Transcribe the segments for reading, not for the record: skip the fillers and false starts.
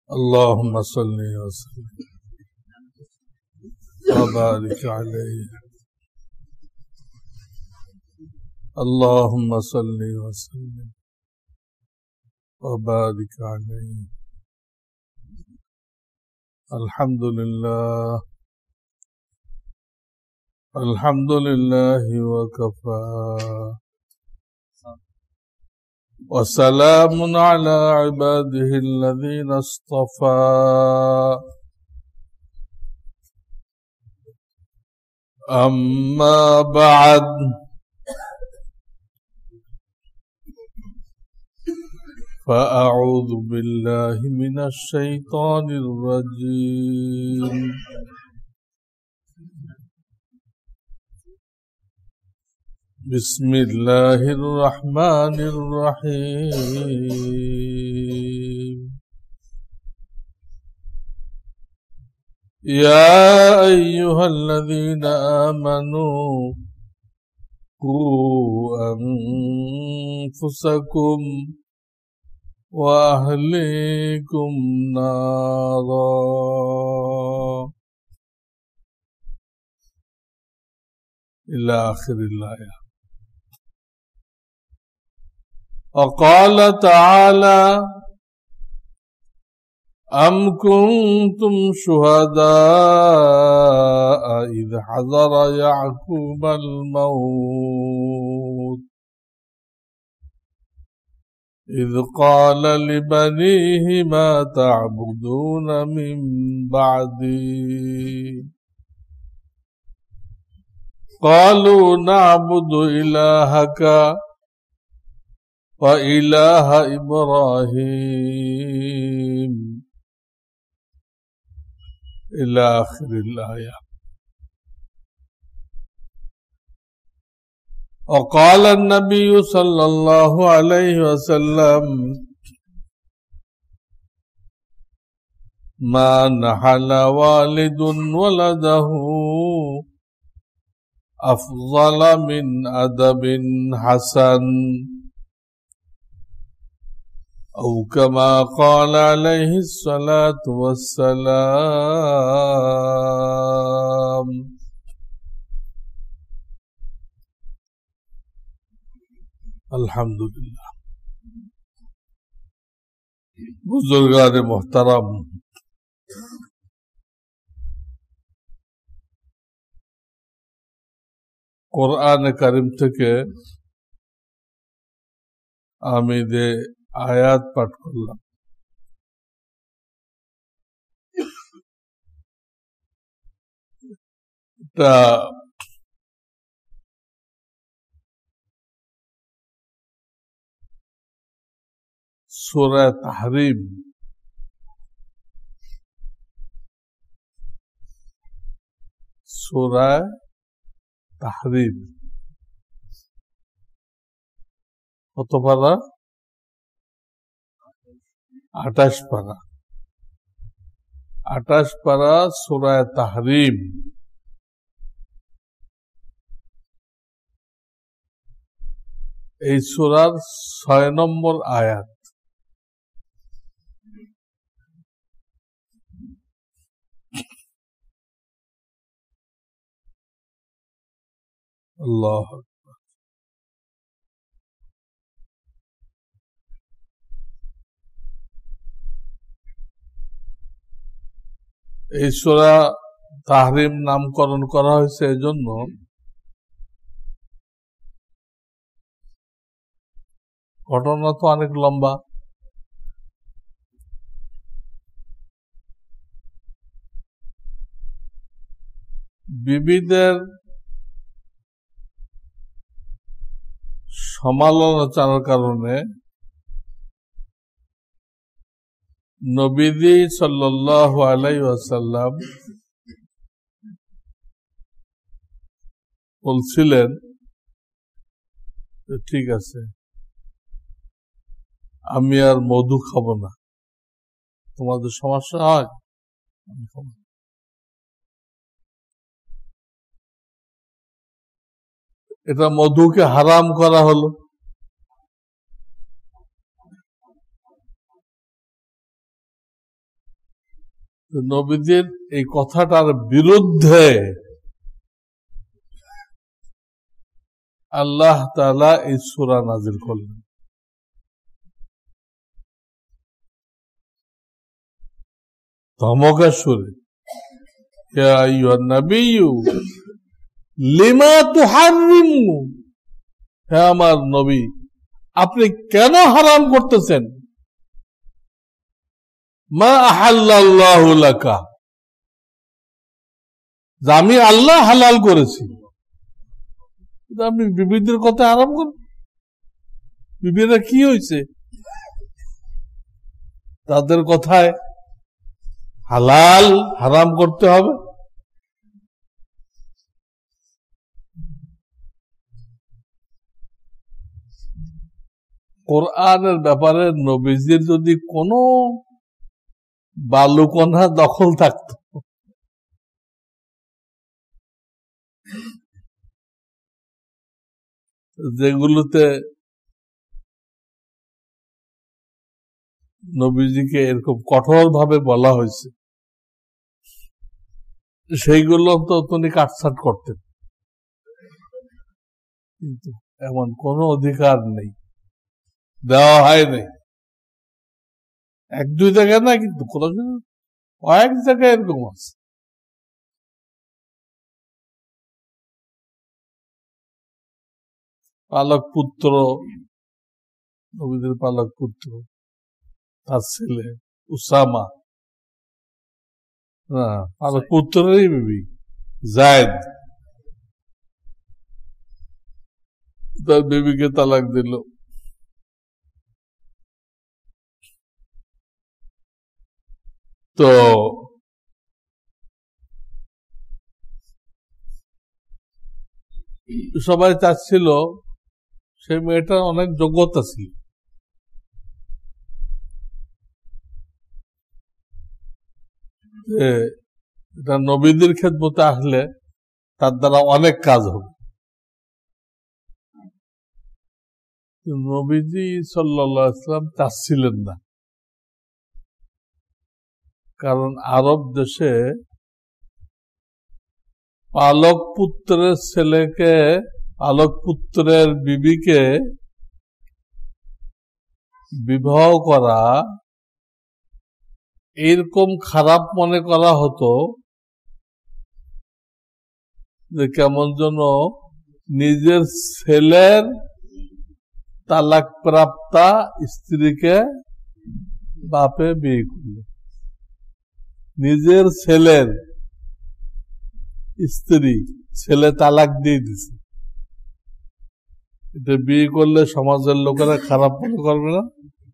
اللهم صل وسلم وبارك عليه اللهم صل وسلم وبارك عليه الحمد لله وكفى وسلام على عباده الذين اصطفى أما بعد فأعوذ بالله من الشيطان الرجيم بسم الله الرحمن الرحيم يا أيها الذين آمنوا قوا أنفسكم وأهليكم نارا إلى آخر الآية. وقال تعالى أم كنتم شهداء إذ حضر يعقوب الموت إذ قال لبنيه ما تعبدون من بعدي قالوا نعبد إلهك وإله إبراهيم إلى آخر الآية. وقال النبي صلى الله عليه وسلم ما نحل والد ولده أفضل من أدب حسن أو كما قال عليه الصلاة والسلام. الحمد لله. बुजुर्गान मोहतरम, कुरान करीम থেকে আমি যে আয়াত পাঠ করলাম এটা সূরা তাহরিম সূরা তাহরিম কত পারা 28 পারা 28 পারা সূরা তাহরিম এই সূরার 6 নম্বর আয়াত। আল্লাহ এই সূরা তাহরিম নামকরণ করা হয়েছে এজন্য ঘটনা তো অনেক লম্বা। বিবিদের সমালোচনার কারণে নবীজি সাল্লাল্লাহু আলাইহি ওয়াসাল্লাম বলছিলেন ঠিক আছে আমি আর মধু খাবো না, তোমাদের সমস্যা হয় আমি খাবো। এটা মধুকে হারাম করা হলো। নবীদের এই কথাটার বিরুদ্ধে আল্লাহ তাআলা এই সূরা নাযিল করলেন। ধমকের সুরে, ইয়া আইয়ুহান নাবিয়্যু লিমা তুহাররিমু, হে আমার নবী আপনি কেন হারাম করতেছেন, মা আহাল্লাল্লাহু লাকা, যা আমি আল্লাহ হালাল করেছি। আপনি বিবিদের কথা হারাম করেন? বিবিরা কি হয়েছে? তাদের কথায় হালাল হারাম করতে হবে? কোরআনের ব্যাপারে নবীজির যদি কোনো বালুকণা দখল থাকত, যেগুলোতে নবীজিকে এরকম কঠোর ভাবে বলা হয়েছে, সেইগুলো তো তিনি কাটছাট করতেন, কিন্তু এমন কোনো অধিকার নেই, দেওয়া হয় নাই। এক দুই জায়গায় না, কিন্তু কয়েক জায়গায় এরকম আছে। পালক পুত্র, নবীদের পালক পুত্র, তার ছেলে উসামা, পালক পুত্রেরই বিবি যায়েদ, তার বিবিকে তালাক দিল। তো সবাই চাচ্ছিল, সেই মেয়েটার অনেক যোগ্যতা ছিল, এটা নবীদের খেদমতে আসলে তার দ্বারা অনেক কাজ হবে। নবীজি সাল্লাল্লাহু আলাইহি ওয়াসাল্লাম চাচ্ছিলেন না, কারণ আরব দেশে পালক পুত্রের ছেলেকে, পালক পুত্রের বিবিকে বিবাহ করা এরকম খারাপ মনে করা হতো যে কেমন যেন নিজের ছেলের তালাক প্রাপ্তা স্ত্রীকে বাপে বিয়ে করল। নিজের ছেলের স্ত্রী, ছেলে তালাক দিয়ে দিছে, এটা বিয়ে করলে সমাজের লোকেরা খারাপ মনে করবে না?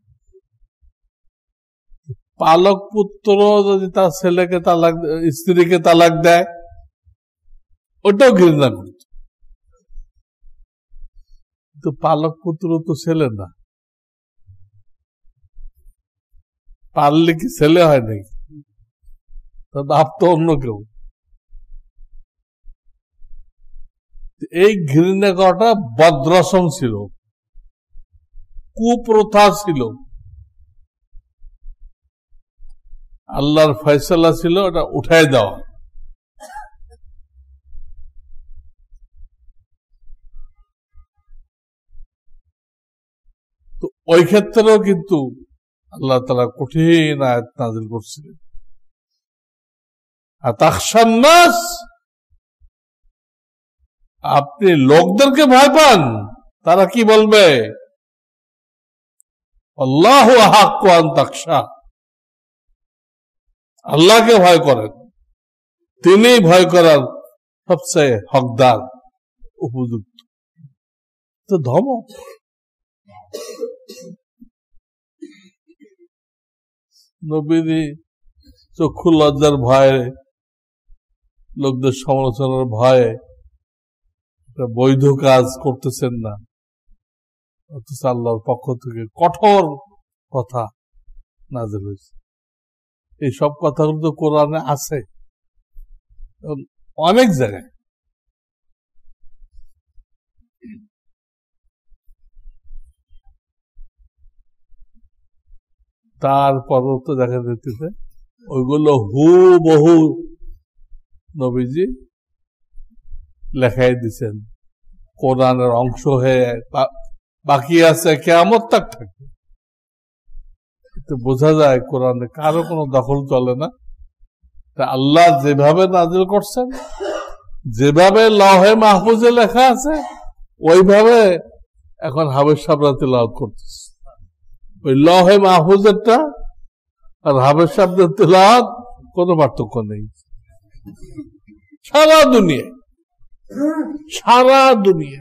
পালক পুত্র যদি তার ছেলেকে তালাক, স্ত্রীকে তালাক দেয়, ওটাও ঘৃণা করত। কিন্তু পালক পুত্র তো ছেলে না, পারলে কি ছেলে হয় নাকি? তার বাপ তো অন্য কেউ। এই ঘৃণা করাটা বদ্রসম ছিল, কুপ্রথা ছিল। আল্লাহর ফয়সালা ছিল এটা উঠায় দেওয়া। তো ওই ক্ষেত্রেও কিন্তু আল্লাহ তাআলা কঠিন আয়াত নাযিল করছিলেন। আতাখশান নাস, আপনি লোকদেরকে ভয় পান, তারা কি বলবে? আল্লাহু আহাক্কু আন তাখশা, আল্লাহকে ভয় করেন, তিনি ভয় করার সবচেয়ে হকদার, উপযুক্ত। তো ধমক। নবীজি চক্ষু লজ্জার ভয়ে, লোকদের সমালোচনার ভয়ে বৈধ কাজ করতেছেন না, অথচ আল্লাহর পক্ষ থেকে কঠোর কথা নাযিল হয়েছে। এই সব কথাগুলো তো কোরআনে আছে অনেক জায়গায়। তারপরও তো দেখা যেতেছে ওইগুলো বহু নবীজি লেখাই দিছেন, কোরআনের অংশ হয়ে বাকি আছে, কিয়ামত তাক থাকবে। বোঝা যায় কোরআনে কারো কোনো দখল চলে না। তা আল্লাহ যেভাবে নাজিল করছেন, যেভাবে লৌহে মাহফুজে লেখা আছে, ওইভাবে এখন হাফেজ সাহেবরা তিলাওয়াত করতেছে। ওই লৌহে মাহফুজেরটা আর হাফেজ সাহেবদের তিলাওয়াত কোনো পার্থক্য নেই। সারা দুনিয়া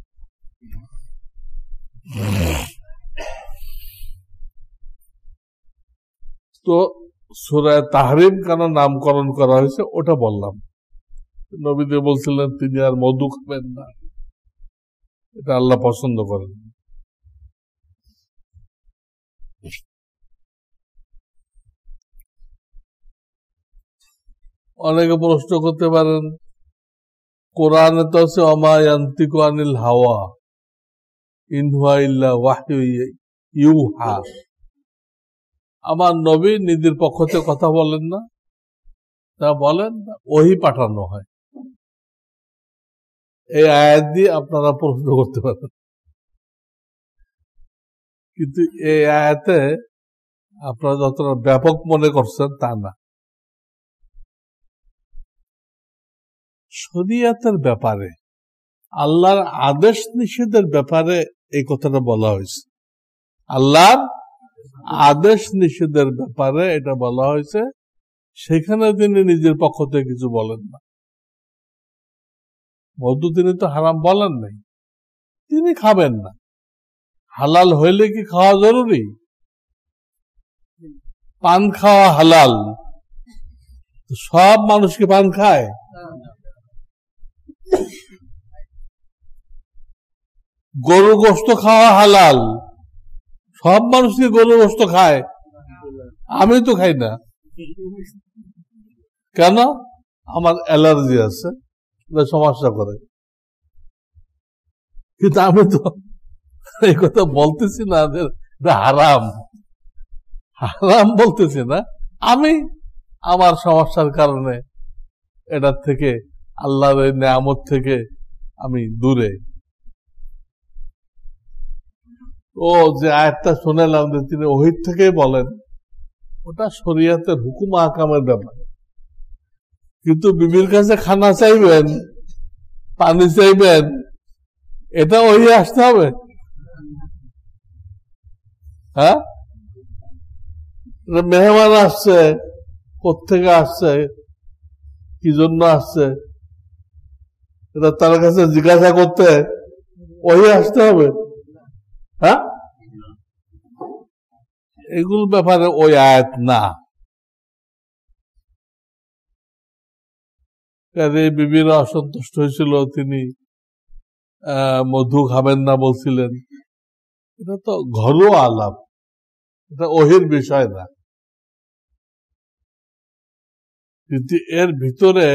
তো সূরা তাহরিম কেন নামকরণ করা হয়েছে ওটা বললাম। নবীদের বলছিলেন তিনি আর মধু খাবেন না, এটা আল্লাহ পছন্দ করেন। অনেকে প্রশ্ন করতে পারেন, কোরআনে তো আছে ওমা ইয়ান্তিকু আনিল হাওয়া ইন হুয়া ইল্লা ওয়াহয়ু ইউহা। আমার নবী নিজের পক্ষ থেকে কথা বলেন না, তা বলেন ওহী পাঠানো হয়। এই আয়াত দিয়ে আপনারা প্রশ্ন করতে পারেন, কিন্তু এই আয়াতে আপনারা যতটা ব্যাপক মনে করছেন তা না। শরীয়তের ব্যাপারে, আল্লাহর আদেশ নিষেধের ব্যাপারে এই কথাটা বলা হয়েছে। আল্লাহর আদেশ নিষেধের ব্যাপারে এটা বলা হয়েছে, সেখানে তিনি নিজের পক্ষ থেকে কিছু বলেন না। মধু তিনি তো হারাম বলেন নাই, তিনি খাবেন না। হালাল হইলে কি খাওয়া জরুরি? পান খাওয়া হালাল, সব মানুষ কি পান খায়? গরু গোশত খাওয়া হালাল, সব মানুষ কি গরু গোশত খায়? আমি তো খাই না। কেন? আমার অ্যালার্জি আছে, সমস্যা করে। কিন্তু আমি তো এই কথা বলতেছি না হারাম হারাম বলতেছি না, আমি আমার সমস্যার কারণে এটার থেকে, আল্লাহর এই নেয়ামত থেকে আমি দূরে। ও যে আয়াতটা শুনেলাম যে তিনি ওহীর থেকেই বলেন, ওটা শরীয়তের হুকুম আহকামের ব্যাপার। কিন্তু বিবির কাছে খানা চাইবেন, পানি চাইবেন, এটা ওহী আসতে হবে? হ্যাঁ, মেহমান আসছে, কোত্থেকে আসছে, কি জন্য আসছে, এটা তার কাছে জিজ্ঞাসা করতে ওহী আসতে হবে? হ্যাঁ, এগুলোর ব্যাপারে ওই আয়াত না। বিবিরা অসন্তুষ্ট হয়েছিল, তিনি মধু খাবেন না বলছিলেন। এটা তো ঘরোয়া আলাপ, এটা ওহীর বিষয় না। কিন্তু এর ভিতরে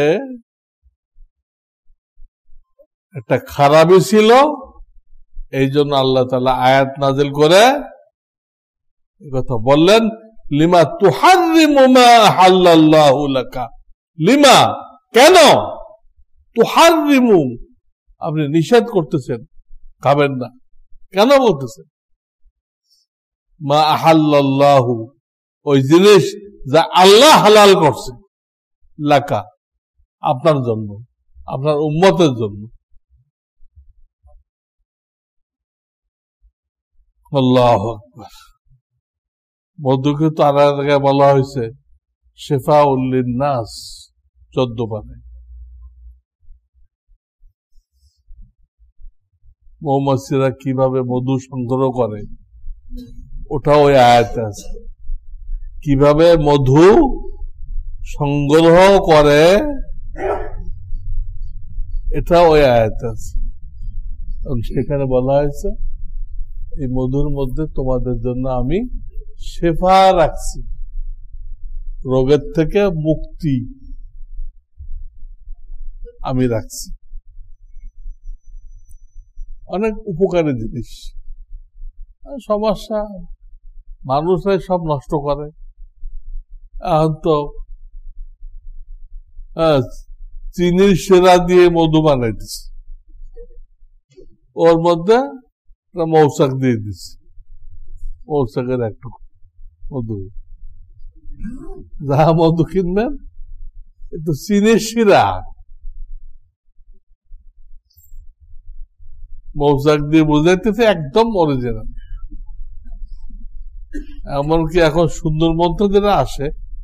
একটা খারাপি ছিল, এই জন্য আল্লাহ তাআলা আয়াত নাযিল করে কথা বললেন, লিমা তুহাররিমু মা আহাল্লাল্লাহু লাকা। লিমা, কেন? তুহাররিমু, আপনি নিষেধ করতেছেন, খাবেন না, কেন বলতেছেন? মা আহাল্লাল্লাহু, ওই জিনিস যা আল্লাহ হালাল করছে, লাকা, আপনার জন্য, আপনার উম্মতের জন্য। আল্লাহু আকবার। মধুকে তো আর জায়গায় বলা হয়েছে শিফাউল লিন্নাস, 14 পারে। মৌমাছিরা কিভাবে মধু সংগ্রহ করে ওটাও ওই আয়াতে আছে। কিভাবে মধু সংগ্রহ করে এটা ওই আয়াতে আছে। সেখানে বলা হয়েছে এই মধুর মধ্যে তোমাদের জন্য আমি শেফা রাখছি, রোগের থেকে মুক্তি আমি রাখছি। অনেক উপকারী জিনিস। সমস্যা, মানুষরাই সব নষ্ট করে। এখন তো চিনির সেরা দিয়ে মধু বানাইতেছে, ওর মধ্যে মৌচাক দিয়ে দিচ্ছে, মৌচাকের একটু মধু, যা মধু কিনবেন একটু চিনির শিরা মৌচাক দিয়ে বুঝাইতেছে, একদম অরিজিনাল। এমনকি এখন সুন্দরবন যারা আসে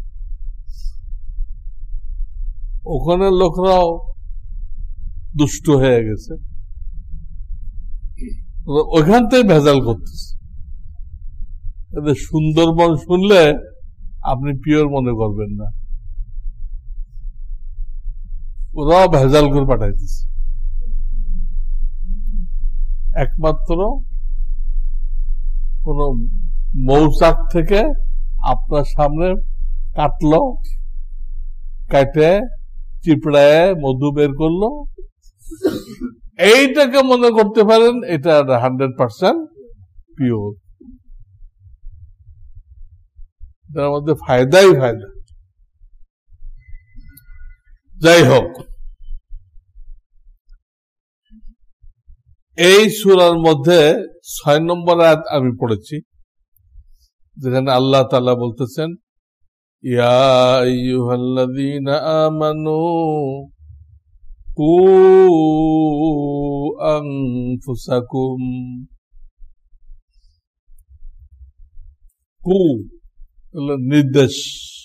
ওখানে লোকরাও দুষ্ট হয়ে গেছে, ওখান থেকে ভেজাল করতেছে। সুন্দরবন শুনলে আপনি পিওর মনে করবেন না, ওরাও ভেজাল করে পাঠাইতেছে। একমাত্র কোন মৌচাক থেকে আপনার সামনে কাটলো, কাটে চিপড়ায় মধু বের করলো, এইটাকে মনে করতে পারেন এটা 100% পিওর। এটার মধ্যে ফায়দাই ফায়দা। যাই হোক, এই সূরার মধ্যে 6 নম্বর আয়াত আমি পড়েছি, যেখানে আল্লাহ তাআলা বলতেছেন, ইয়া আইয়ুহাল্লাযীনা আমানু কু আনফুসাকুম। কু হলো নির্দেশ,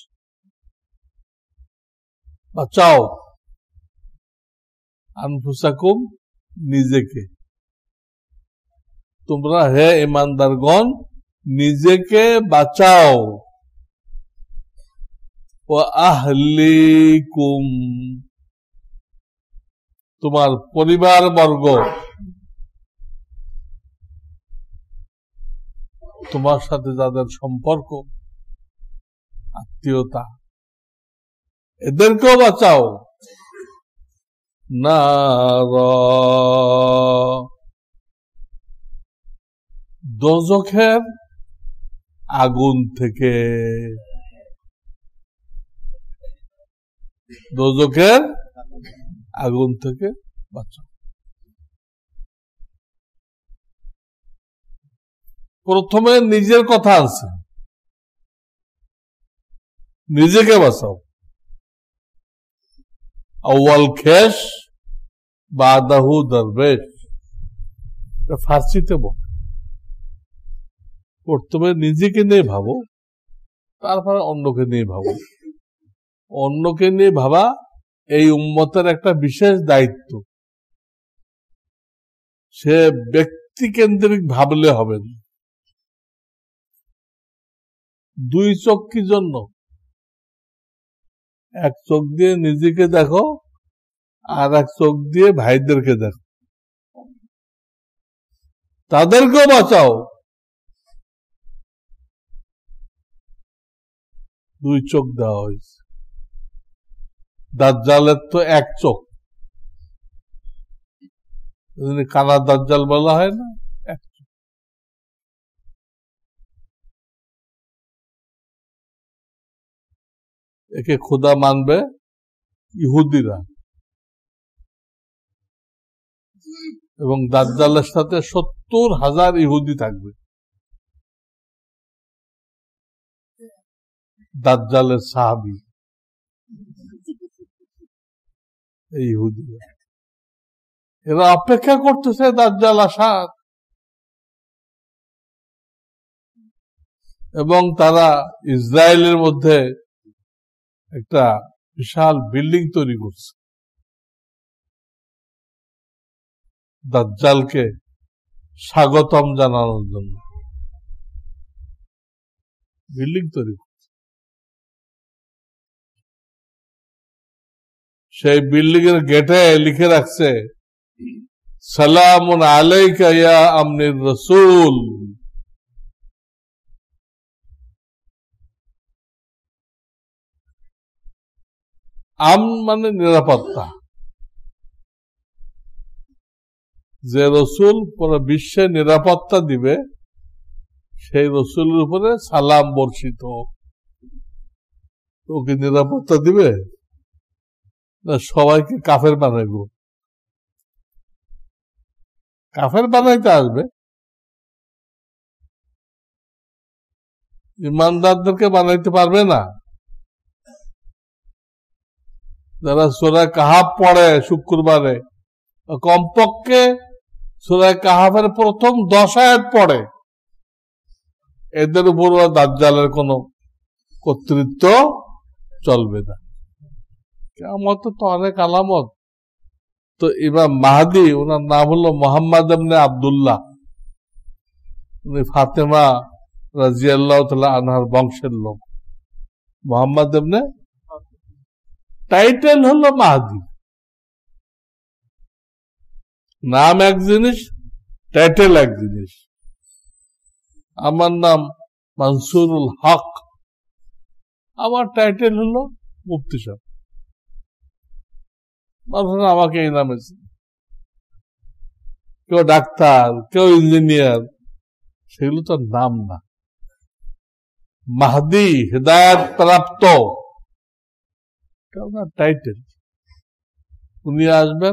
বাঁচাও, আনফুসাকুম নিজেকে, তোমরা হে ঈমানদারগণ নিজেকে বাঁচাও, ওয়া আহলিকুম তোমার পরিবার বর্গ, তোমার সাথে যাদের সম্পর্ক, আত্মীয়তা, এদেরকেও বাঁচাও, নারা দোজখের আগুন থেকে, দোজখের আগুন থেকে বাঁচাও। প্রথমে নিজের কথা আছে, নিজেকে বাঁচাও। আউয়াল খেস বাদাহু দরবেশ, ফার্সিতে বল। প্রথমে নিজেকে নিয়ে ভাবো, তারপরে অন্যকে নিয়ে ভাবো। অন্যকে নিয়ে ভাবা এই উম্মতের একটা বিশেষ দায়িত্ব, সে ব্যক্তি কেন্দ্রিক ভাবলে হবে না। দুই চোখ কি জন্য? এক চোখ দিয়ে নিজেকে দেখো, আর এক চোখ দিয়ে ভাইদেরকে দেখো, তাদেরকেও বাঁচাও। দুই চোখ দেওয়া হয়েছে। দাজ্জালের তো এক চোখ, কানা দাজ্জাল বলা হয় না, এক চোখ। একে খোদা মানবে ইহুদিরা, এবং দাজ্জালের সাথে 70,000 ইহুদি থাকবে। দাজ্জালের সাহাবী এই ইহুদিরা, এরা অপেক্ষা করতেছে দাজ্জাল আসার, এবং তারা ইসরায়েলের মধ্যে একটা বিশাল বিল্ডিং তৈরি করছে দাজ্জালকে স্বাগতম জানানোর জন্য। বিল্ডিং তৈরি করছে, সেই বিল্ডিং এর গেটে লিখে রাখছে, সালামুন আলাইকা ইয়া আমনির রাসূল। আম মানে নিরাপত্তা, যে রসুল পুরো বিশ্বে নিরাপত্তা দিবে সেই রসুলের উপরে সালাম বর্ষিত। ওকে নিরাপত্তা দিবে না সবাইকে কাফের বানাইব? কাফের বানাইতে আসবে, ইমানদারদেরকে বানাইতে পারবে না। যারা সূরা কাহাফ পড়ে শুক্রবারে, কমপক্ষে সূরা কাহাফের প্রথম 10 আয়াত পড়ে, এদের উপর দাজ্জালের কোন কর্তৃত্ব চলবে না। কিয়ামত তো অনেক আলামত। তো ইমাম মাহদী, ওনার নাম হলো মুহাম্মদ ইবনে আব্দুল্লাহ, উনি ফাতেমা রাদিয়াল্লাহু তাআলা আনহার বংশের লোক। মুহাম্মদ ইবনে, টাইটেল হলো মাহদী, নাম এক জিনিস, টাইটেল এক জিনিস। আমার নাম মানসুরুল হক, আমার টাইটেল হলো মুফতি সাহেব, মানুষ আমাকে এই নামে, কেউ ডাক্তার, কেউ ইঞ্জিনিয়ার, সেগুলো তো নাম না। মাহদী হেদায়েত প্রাপ্ত, টাইটেল। উনি আসবেন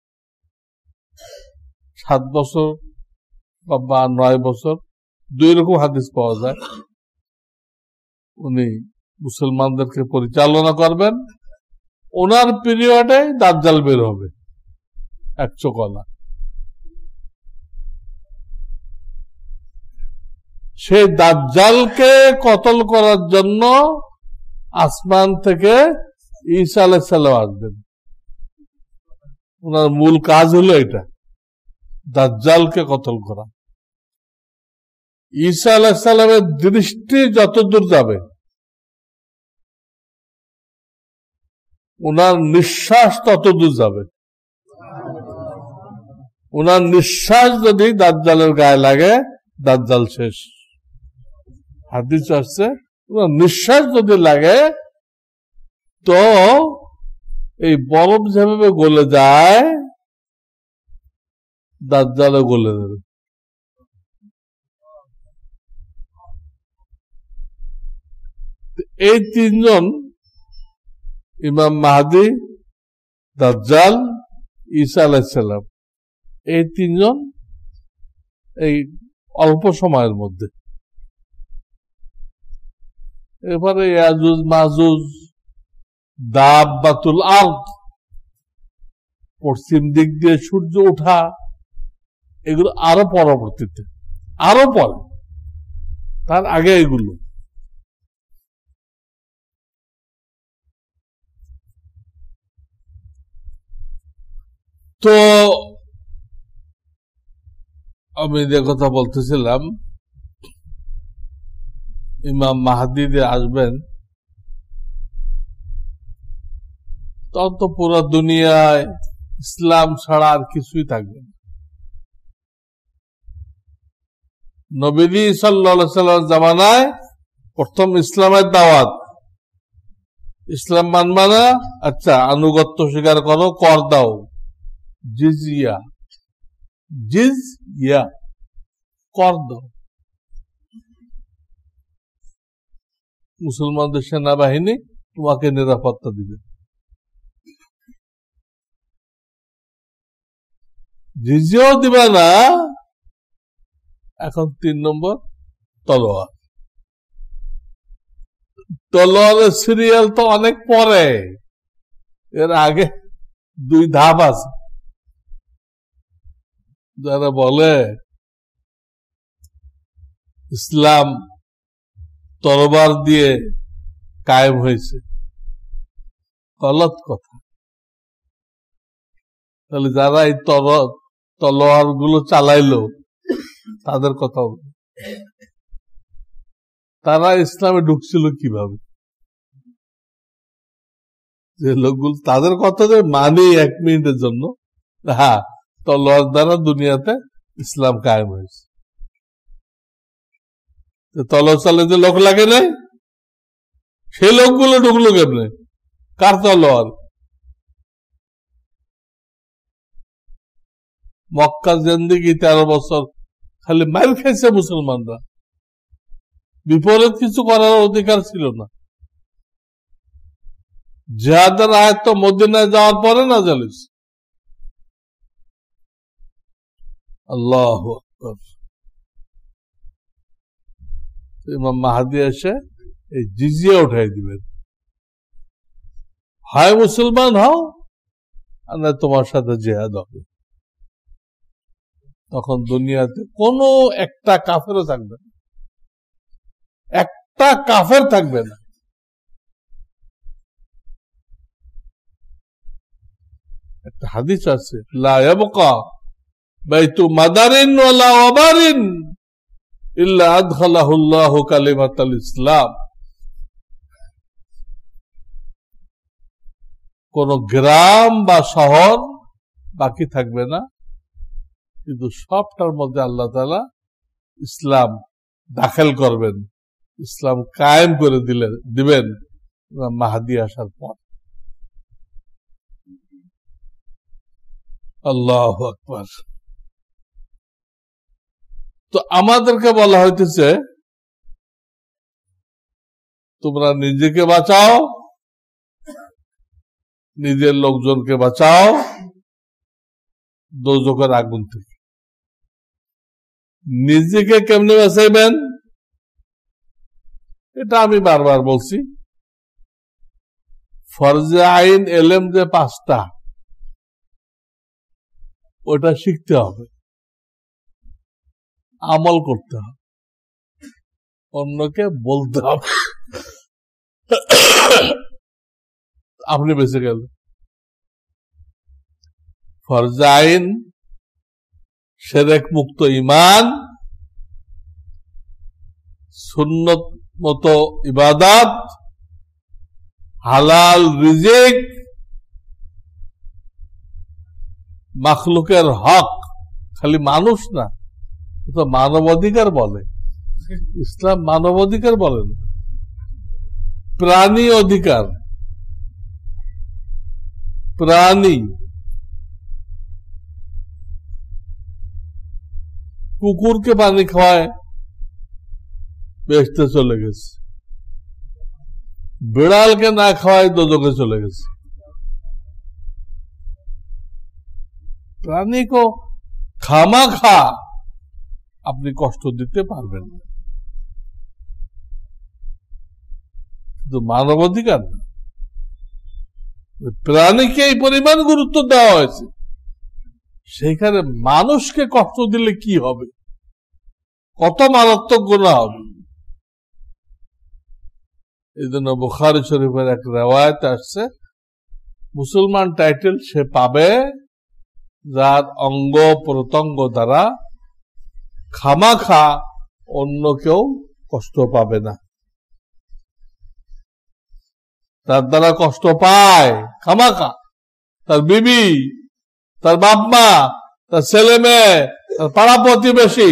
7 বছর বা 9 বছর, 2 রকম হাদিস পাওয়া যায়। উনি মুসলমানদেরকে পরিচালনা করবেন, ওনার পিরিয়ডে দাজ্জাল বের হবে 100 কলা। সেই দাজ্জালকে কতল করার জন্য আসমান থেকে ঈসা আলাইহিস সালাম আসবেন। ওনার মূল কাজ হলো এটা, দাজ্জালকে কতল করা। ঈসা আলাইহিস সালামের দৃষ্টি যতদূর যাবে, ওনার নিঃশ্বাস ততদূর যাবে। ওনার নিঃশ্বাস যদি দাজ্জালের গায়ে লাগে, দাজ্জাল শেষ। হাদিস আসছে, ওনার নিঃশ্বাস যদি লাগে তো এই বরফ যেভাবে গলে যায়, দাজ্জালও গলে দেবে। এই 3 জন, ইমাম মাহদী, দাজ্জাল, ঈসা আলাইহিস সালাম, এই 3 জন এই অল্প সময়ের মধ্যে। এবারে ইয়াজুজ মাজুজ, দাব্বাতুল আরদ, পশ্চিম দিক দিয়ে সূর্য ওঠা, এগুলো আরো পরবর্তীতে, আরো পরে, তার আগে এগুলো। তো আমি যে কথা বলতেছিলাম, ইমাম মাহদী যে আসবেন, তখন তো পুরো দুনিয়ায় ইসলাম ছাড়া আর কিছুই থাকবে না। নবীজি সাল্লাল্লাহু আলাইহি সাল্লাম জামানায় প্রথম ইসলামের দাওয়াত, ইসলাম মানবা না, আচ্ছা আনুগত্য স্বীকার করো, কর দাও, জিজিয়া, জিজিয়া, কর দাও। মুসলমানদের সেনাবাহিনী তোমাকে নিরাপত্তা দিবে। জিজিয়াও দিবে না। এখন 3 নম্বর, তলোয়ার। তলোয়ারের সিরিয়াল তো অনেক পরে, এর আগে 2 ধাপ আছে। যারা বলে ইসলাম তরবার দিয়ে কায়েম হয়েছে, গলত কথা। তাহলে যারা এই তলোয়ার গুলো চালাইলো, তাদের কথা বলে, তারা ইসলামে ঢুকছিল কিভাবে? যে লোকগুলো, তাদের কথা যে মানে 1 মিনিটের জন্য, হ্যাঁ তলোয়ার দ্বারা দুনিয়াতে ইসলাম কায়েম হয়েছে। তলোয়ার চালাতে লোক লাগে নাই, সেই লোকগুলো ঢুকলো কেমনে? কার তলোয়ার? মক্কা জিন্দেগি 13 বছর খালি মাইল খাইছে মুসলমানরা, বিপরীত কিছু করার অধিকার ছিল না। জিহাদের আয়াত তো মদিনায় যাওয়ার পরে নাযিল হয়েছে। আল্লাহু আকবার। ইমাম মাহদী এসে এই জিজিয়া উঠাই দিবেন, হয় মুসলমান হও আর না তোমার সাথে জিহাদ হবে। তখন দুনিয়াতে কোনো একটা কাফেরও থাকবে না, একটা কাফের থাকবে না। একটা হাদিস আছে, লা ইয়াবকা বাইতু মাদারিন ওয়ালা ওয়াবারিন ইল্লা আদখালাহুল্লাহু কালিমাতাল ইসলাম। কোন গ্রাম বা শহর বাকি থাকবে না, কিন্তু সবটার মধ্যে আল্লাহ তাআলা ইসলাম দাখিল করবেন, ইসলাম কায়েম করে দিবেন মাহদী আসার পর। আল্লাহু আকবার। তো আমাদেরকে বলা হইতেছে তোমরা নিজেকে বাঁচাও, নিজের লোকজনকে বাঁচাও দোজখের আগুন থেকে। নিজেকে কেমনে বাঁচাইবেন এটা আমি বারবার বলছি। ফরজে আইন এলেম যে 5টা, ওটা শিখতে হবে, আমল করতে হবে, অন্যকে বলতে হবে, আপনি বেঁচে গেলেন। ফরজে আইন, শিরক মুক্ত ঈমান, সুন্নত মতো ইবাদত, হালাল রিজিক, মাখলুকের হক, খালি মানুষ না, তো মানবাধিকার বলে। ইসলাম মানবাধিকার বলে না, প্রাণী অধিকার। প্রাণী, কুকুরকে পানি খাওয়ায় বেহেশতে চলে গেছে, বিড়ালকে না খাওয়ায় দোজখে চলে গেছে। প্রাণী কো খামাখা আপনি কষ্ট দিতে পারবেন না, কিন্তু মানবাধিকার না। প্রাণীকে এই পরিমাণ গুরুত্ব দেওয়া হয়েছে, সেইখানে মানুষকে কষ্ট দিলে কি হবে, কত মারাত্মক গুনাহ হবে। এই জন্য বুখারী শরীফের এক রিওয়ায়াত আসছে, মুসলমান টাইটেল সে পাবে যার অঙ্গ প্রত্যঙ্গ দ্বারা খামাখা অন্য কেউ কষ্ট পাবে না। তার দ্বারা কষ্ট পায় খামাখা তার বিবি, তার বাপ মা, তার ছেলে মেয়ে, তার পাড়া প্রতিবেশী।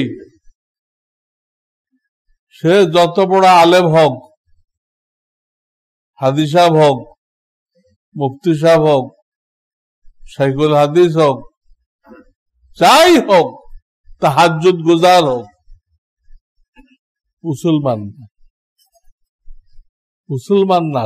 সে যত বড় আলেম হোক, হাদিস সাহেব হোক, মুফতি সাহেব হোক, শাইখুল হাদিস হোক, যাই হোক, তাহাজ্জুদ গুজার হোক, মুসলমান না।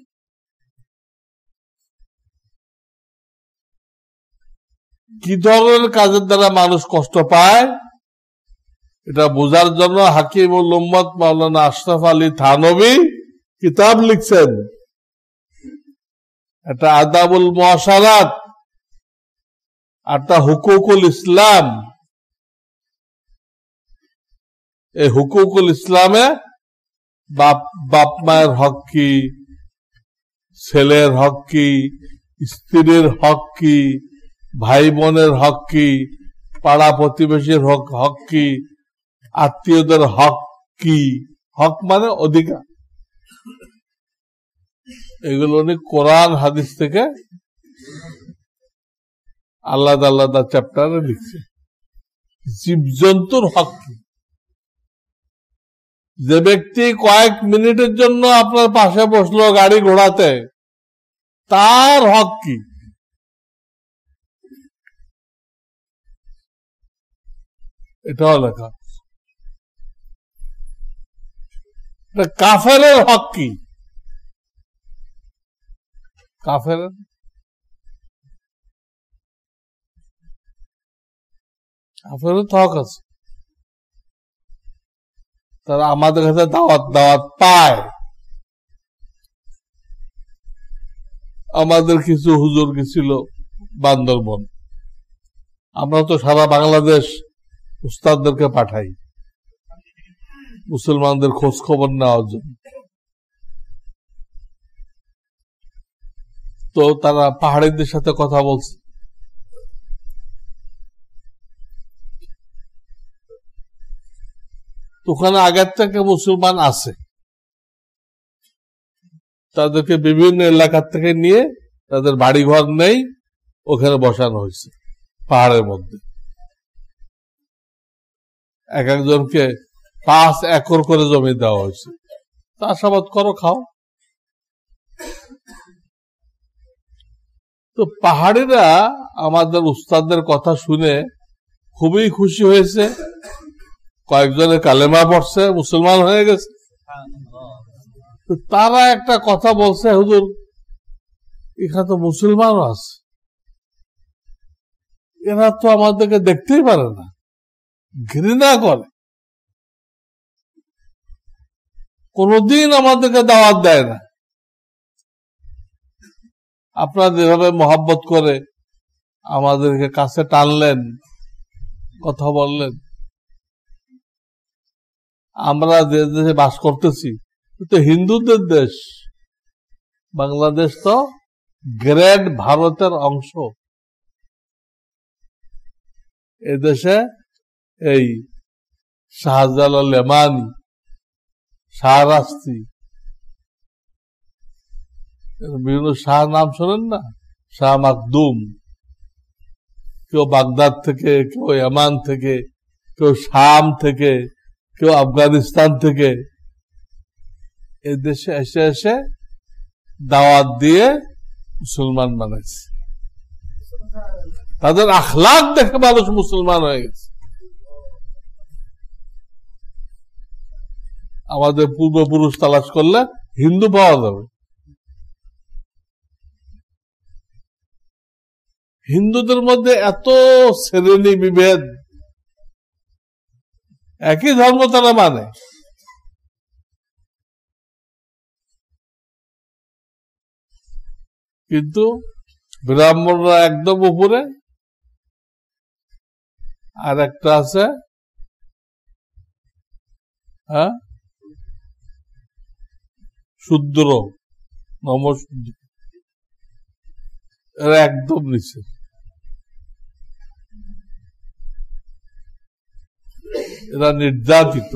কি ধরনের কাজের দ্বারা মানুষ কষ্ট পায় এটা বোঝার জন্য হাকিমুল উম্মত মাওলানা আশরাফ আলী থানভী কিতাব লিখছেন, একটা আদাবুল মুআশারাত, একটা হুকুকুল ইসলাম। এই হুকুকুল ইসলামে বাপ মায়ের হক কি, ছেলের হক কি, স্ত্রীর হক কি, ভাই বোনের হক কি, পাড়া প্রতিবেশীর হক কি, আত্মীয়দের হক কি, হক মানে অধিকার। এগুলো উনি কোরআন হাদিস থেকে আলাদা আলাদা চ্যাপ্টারে লিখছে। জীবজন্তুর হক কি, যে ব্যক্তি কয়েক মিনিটের জন্য আপনার পাশে বসলো গাড়ি ঘোড়াতে, তার হক কি, এটাও লেখা। কাফেরের হক কি, কাফের কাফেরও তো হক আছে, তারা আমাদের কাছে দাওয়াত পায়। আমাদের কিছু হুজুর গেছিল বান্দরবন, আমরা তো সারা বাংলাদেশ উস্তাদদেরকে পাঠাই মুসলমানদের খোঁজ খবর নেওয়ার জন্য। তো তারা পাহাড়িদের সাথে কথা বলছে, ওখানে আগের থেকে মুসলমান আছে, তাদেরকে বিভিন্ন এলাকার থেকে নিয়ে তাদের বাড়িঘর নেই, ওখানে বসানো হয়েছে পাহাড়ের মধ্যে। এক একজনকে 5 একর করে জমি দেওয়া হয়েছে, চাষাবাদ করো, খাও। তো পাহাড়িরা আমাদের উস্তাদদের কথা শুনে খুবই খুশি হয়েছে, কয়েকজনে কালেমা পড়ছে, মুসলমান হয়ে গেছে। তো তারা একটা কথা বলছে, হুজুর এখানে তো মুসলমানও আছে, এরা তো আমাদেরকে দেখতেই পারে না, ঘৃণা করে, কোনদিন আমাদেরকে দাওয়াত দেয় না। আপনারা যেভাবে মহব্বত করে আমাদেরকে কাছে টানলেন, কথা বললেন, আমরা যে দেশে বাস করতেছি তো হিন্দুদের দেশ, বাংলাদেশ তো গ্রেট ভারতের অংশ। এদেশে এই শাহজালাল এমানি, শাহরাস্তি, বিভিন্ন শাহ নাম শোনেন না, শাহ মাকদুম, কেউ বাগদাদ থেকে, কেউ এমান থেকে, কেউ শাম থেকে, কেউ আফগানিস্তান থেকে এদেশে এসে এসে দাওয়াত দিয়ে মুসলমান বানাইছে। তাদের আখলাক দেখে মানুষ মুসলমান হয়ে গেছে। আমাদের পূর্বপুরুষ তালাশ করলে হিন্দু পাওয়া যাবে। হিন্দুদের মধ্যে এত শ্রেণী বিভেদ, একই ধর্ম তারা মানে, কিন্তু ব্রাহ্মণরা একদম উপরে, আর একটা আছে শূদ্র, নমশূদ্র, এরা একদম নিচে। এরা নির্যাতিত,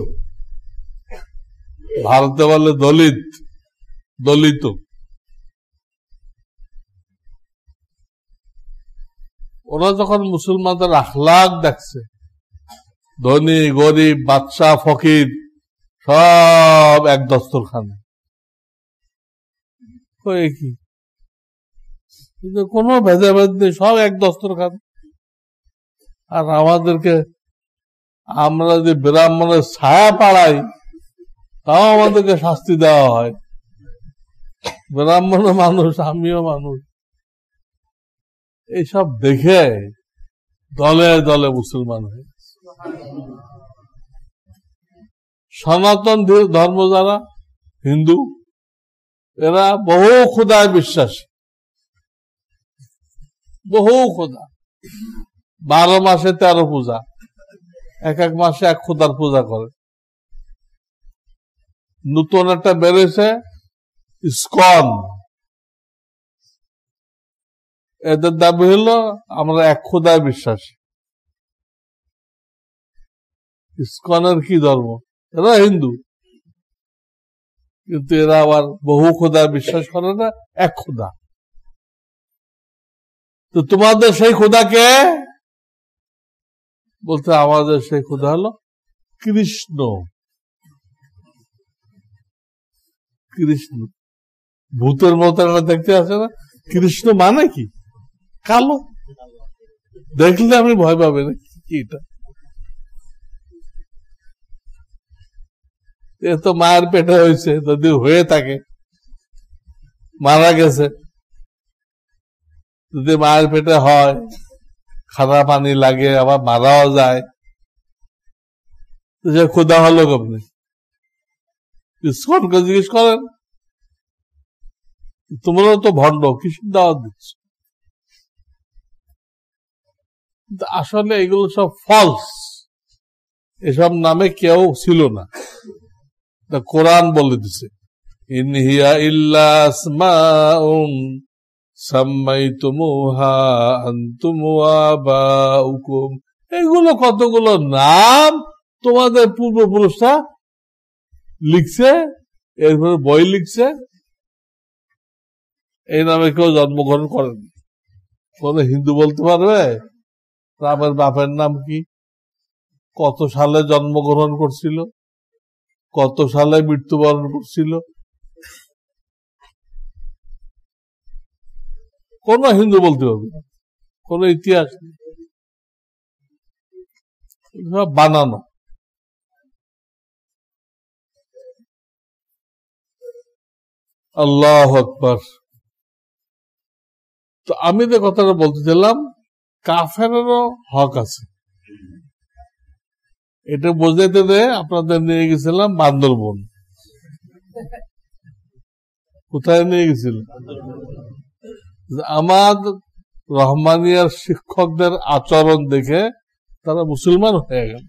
ভারতে বলে দলিত। ওরা যখন মুসলমানদের আখলাক দেখছে, ধনী গরিব বাদশাহ ফকির সব এক দস্তরখানে, কি কোনো ভেদাভেদ নেই, সব এক দস্তরখানে। আর আমাদেরকে, আমরা যে ব্রাহ্মণের ছায়া পাড়াই, তাও আমাদেরকে শাস্তি দেওয়া হয়। ব্রাহ্মণ মানুষ, আমিও মানুষ। এইসব দেখে দলে দলে মুসলমান হয়ে, সনাতন ধর্ম যারা হিন্দু, এরা বহু খোদায় বিশ্বাসী, বহু খোদা, 12 মাসে 13 পূজা, এক এক মাসে এক খোদার পূজা করে। নতুন একটা বেড়েছে ইসকন, এদের দাবি হলো আমরা এক খোদায় বিশ্বাসী। ইসকনের কি ধর্ম? এরা হিন্দু, কিন্তু এরা আবার বহু খোদায় বিশ্বাস করে না, এক খোদা। তো তোমাদের সেই খোদাকে বলতে, আমাদের সেই খোদা হলো কৃষ্ণ। কৃষ্ণ ভূতের মতো দেখতে আসে না? কৃষ্ণ মানে কি? কালো, দেখলে আপনি ভয় পাবেন, কি এটা? এ তো মায়ের পেটে হয়েছে, যদি হয়ে থাকে, মারা গেছে, যদি মায়ের পেটে হয়, খানা পানি লাগে, আবার মারাও যায়, যে খোদা হলো আপনি ইসকনকে জিজ্ঞেস করেন, তোমরাও তো ভণ্ড, কিসের দাওয়াত দিচ্ছ? আসলে এগুলো সব ফলস, এসব নামে কেউ ছিল না, কোরআন বলে দিছে, ইন হিয়া ইল্লা আসমাউন সাম্মাইতুমুহা আনতুম ওয়া আবাউকুম। এগুলো কতগুলো নাম তোমাদের পূর্বপুরুষরা লিখছে, এরপরে বই লিখছে, এই নামে কেউ জন্মগ্রহণ করেন। কোন হিন্দু বলতে পারবে রামের বাপের নাম কি, কত সালে জন্মগ্রহণ করছিল, কত সালে মৃত্যুবরণ করছিল? কোন হিন্দু বলতে পারবে না, কোন ইতিহাস নেই, বানানো। আল্লাহু আকবার। তো আমি যে কথাটা বলতেছিলাম, কাফেরেরও হক আছে, এটা বোঝাইতে দেয়। আপনাদের নিয়ে গেছিলাম বান্দরবন। কোথায় নিয়ে গেছিলাম? আমার রহমানিয়ার শিক্ষকদের আচরণ দেখে তারা মুসলমান হয়ে গেল,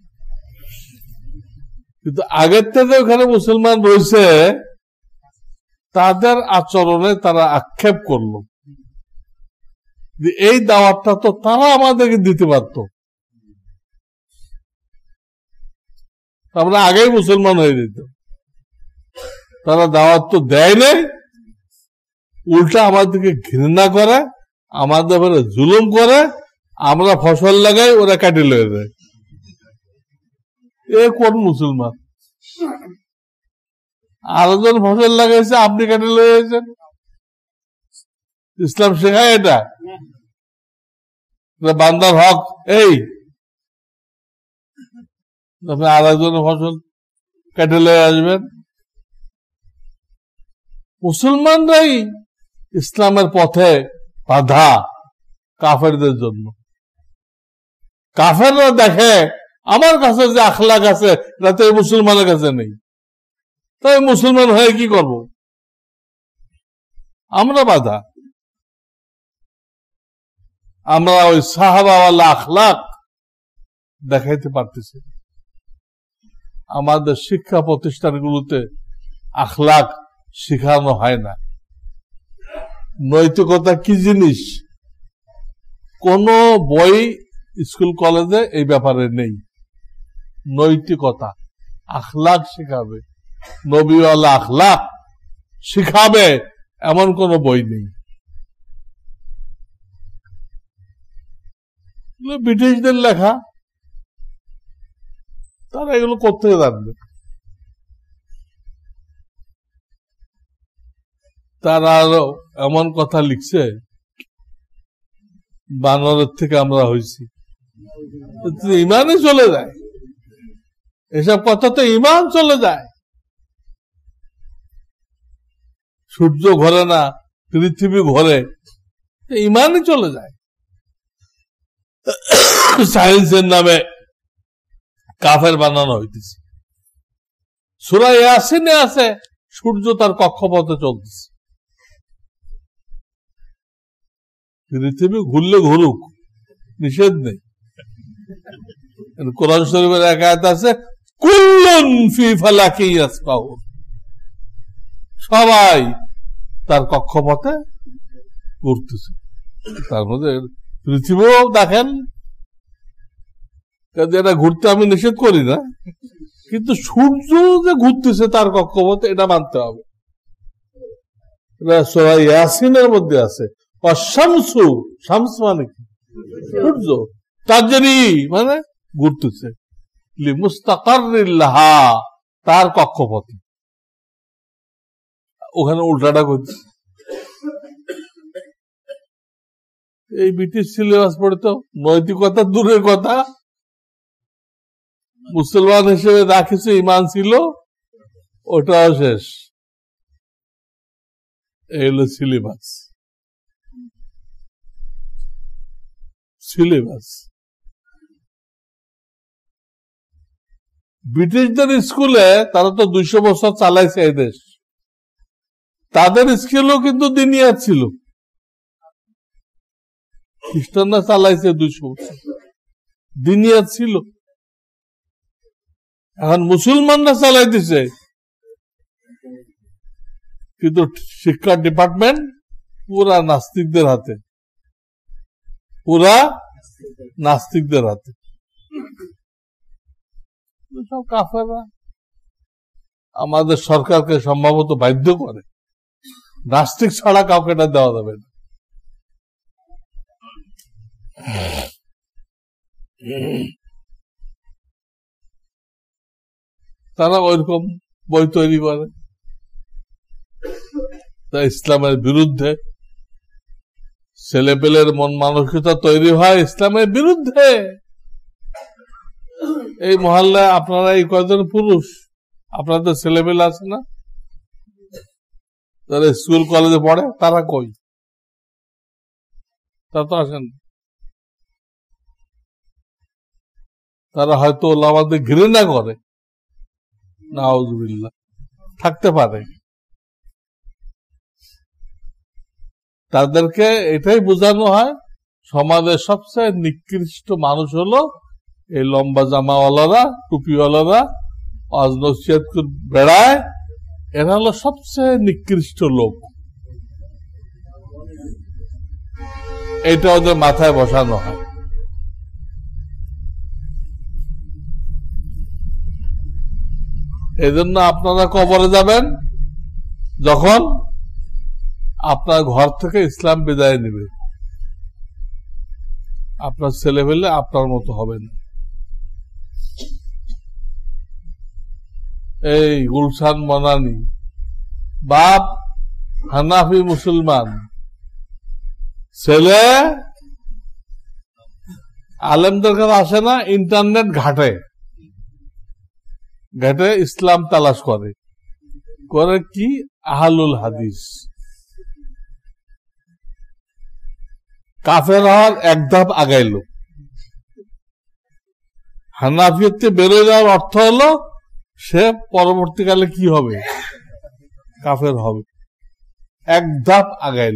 কিন্তু আগের থেকে ওখানে মুসলমান রয়েছে, তাদের আচরণে তারা আক্ষেপ করলো যে এই দাওয়াতটা তো তারা আমাদেরকে দিতে পারত, আমরা আগেই মুসলমান হয়ে যেত। তারা দাওয়াত তো দেয় নাই, উল্টা আমাদেরকে ঘৃণা করে, আমাদের উপরে জুলুম করে, আমরা ফসল লাগাই, ওরা কাটি লয়ে দেয়। এ কোন মুসলমান? আরেকজন ফসল লাগাইছে, আপনি কাটি লয়ে গেছেন? ইসলাম শেখায় এটা? বান্দার হক এই আপনি আরেকজনের ফসল কেটে লয়ে আসবেন? মুসলমানরাই ইসলামের পথে বাধা কাফেরদের জন্য। কাফেররা দেখে আমার কাছে যে আখলাক আছে, এটা তো এই মুসলমানের কাছে নেই, তাই মুসলমান হয়ে কি করব? আমরা বাধা। আমরা ওই সাহাবাওয়ালা আখলাক দেখাইতে পারতেছি। আমাদের শিক্ষা প্রতিষ্ঠানগুলোতে আখলাক শিখানো হয় না। নৈতিকতা কি জিনিস কোন বই স্কুল কলেজে এই ব্যাপারে নেই। নৈতিকতা, আখলাক শিখাবে, নবীওয়ালা আখলাক শিখাবে, এমন কোন বই নেই। ব্রিটিশদের লেখা, তারা এগুলো করতে জানবে। তারা আরো এমন কথা লিখছে, বানরের থেকে আমরা হয়েছি, ইমানই চলে যায়। এসব কথা তো ইমান চলে যায়। সূর্য ঘোরে না, পৃথিবী ঘোরে, ইমানই চলে যায়। সায়েন্সের নামে কাফের বানানো হইতেছে। সূরা ইয়াসিনে আছে সূর্য তার কক্ষপথে চলতেছে। পৃথিবী ঘুরলে ঘুরুক, নিষেধ নেই। কোরআন শরীফের এক আয়াত আছে, কুল্লুন ফি ফালাকি ইয়াসবাহুন, সবাই তার কক্ষপথে ঘুরতেছে। তার মধ্যে পৃথিবীও দেখেন, এটা ঘুরতে আমি নিষেধ করি না, কিন্তু সূর্য যে ঘুরতেছে তার কক্ষপথে, এটা মানতে হবে। সূরা ইয়াসিনের মধ্যে আছে, শামসু, শামস মানে কি? সূর্য, তাজরি মানে ঘুরতেছে, লিমুস্তাকাররিল লাহা, তার কক্ষপথে। ওখানে উল্টাটা করছে। এই ব্রিটিশ সিলেবাস পড়তো, নৈতিকতা দূরের কথা, মুসলমান হিসেবে যা কিছু ইমান ছিল ওটাও শেষ। এই হলো সিলেবাস। সিলেবাস। ব্রিটিশদের স্কুলে তারা তো 200 বছর চালাইছে এই দেশ, তাদের স্কুলেও কিন্তু দিনিয়াত ছিল। খ্রিস্টানরা চালাইছে 200 বছর, দিনিয়াত ছিল। এখন মুসলমানরা চালাইতেছে, কিন্তু শিক্ষা ডিপার্টমেন্ট পুরা নাস্তিকদের হাতে, পুরা নাস্তিকদের হাতে। সব কাফেররা আমাদের সরকারকে সম্ভবত বাধ্য করে, নাস্তিক ছাড়া কাউকে এটা দেওয়া যাবে না। তারা ওইরকম বই তৈরি করে, তা ইসলামের বিরুদ্ধে। ছেলেপেলের মন মানসিকতা তৈরি হয় ইসলামের বিরুদ্ধে। এই মহল্লায় আপনারা এই কয়জন পুরুষ, আপনাদের ছেলেপেলে আছে না, যারা স্কুল কলেজে পড়ে, তারা কই? তারা তো আসেন। তারা হয়তো ওলামাদের ঘৃণা করে, নাউজুবিল্লাহ, থাকতে পারে। তাদেরকে এটাই বোঝানো হয় সমাজের সবচেয়ে নিকৃষ্ট মানুষ হলো এই লম্বা জামাওয়ালারা, টুপিওয়ালারা, ওয়াজ নসিহত করে বেড়ায়, এরা হলো সবচেয়ে নিকৃষ্ট লোক। এটা ওদের মাথায় বসানো হয়। এজন্য আপনারা কবরে যাবেন যখন আপনার ঘর থেকে ইসলাম বিদায় নেবে, আপনার ছেলে পেলে আপনার মতো হবে না। এই গুলশান মনানি বাপ হানাফি মুসলমান, ছেলে আলেমদের কাছে আসে না, ইন্টারনেট ঘাটে ঘাটে ইসলাম তালাশ করে, করে কি আহলুল হাদিস। কাফের হওয়ার এক ধাপ আগাইল। হানাফিয়তে বেরোয় যাওয়ার অর্থ হলো সে পরবর্তীকালে কি হবে? কাফের হবে। এক ধাপ আগাইল।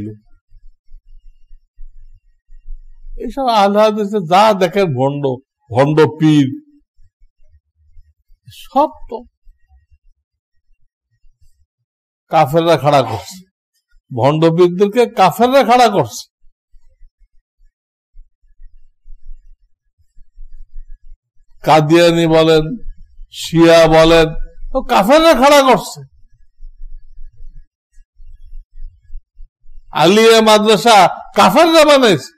এইসব আহলে হাদিসে যা দেখেন ভণ্ড, ভণ্ড পীর, সব তো কাফেররা খাড়া করছে, ভণ্ড পীরদেরকে কাফেররা খাড়া করছে। কাদিয়ানি বলেন, শিয়া বলেন, কাফেররা খাড়া করছে। আলিয়া মাদ্রাসা কাফেররা বানাইছে।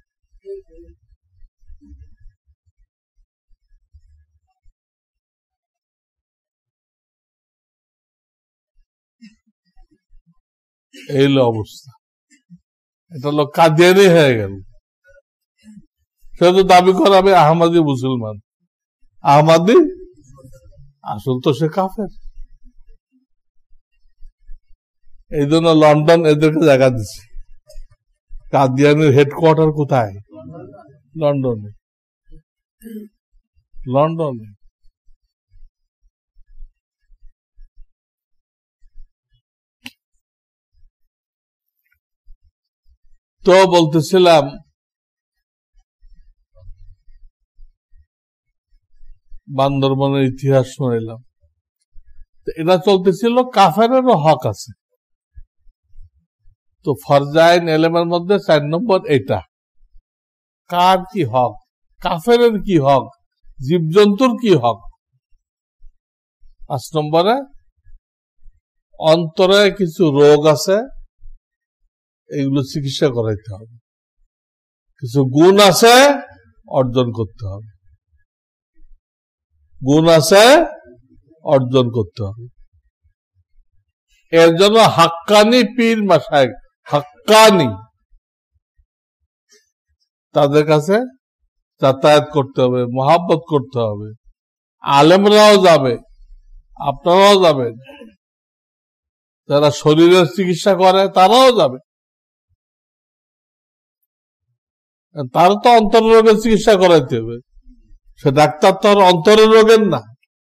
এই হলো অবস্থা। এটা হলো কাদিয়ানি হয়ে গেল। সে তো দাবি করে আমি আহমদি মুসলমান। আহমদি আসল তো সে কাফের। এই জন্য লন্ডন এদেরকে জায়গা দিচ্ছে। কাদিয়ানির হেডকোয়ার্টার কোথায়? লন্ডনে। লন্ডনে। তো বলতেছিলাম বান্দরবনের ইতিহাস শুনিলাম। এটা চলতেছিল কাফেরেরও হক আছে। তো ফরজাইন এলেমের মধ্যে 4 নম্বর এটা, কার কি হক, কাফেরের কি হক, জীবজন্তুর কি হক। 5 নম্বরে অন্তরে কিছু রোগ আছে, এগুলো চিকিৎসা করাইতে হবে। কিছু গুণ আছে, অর্জন করতে হবে। গুণ আছে, অর্জন করতে হবে। এর জন্য হাক্কানি পীর মাশায়েখ, হাক্কানি, তাদের কাছে যাতায়াত করতে হবে, মহাব্বত করতে হবে। আলেমরাও যাবে, আপনারাও যাবেন, যারা শরীরের চিকিৎসা করে তারাও যাবে। তার তো অন্তরের রোগের চিকিৎসা করাইতে হবে, সে ডাক্তার তো আর অন্তরের রোগের না।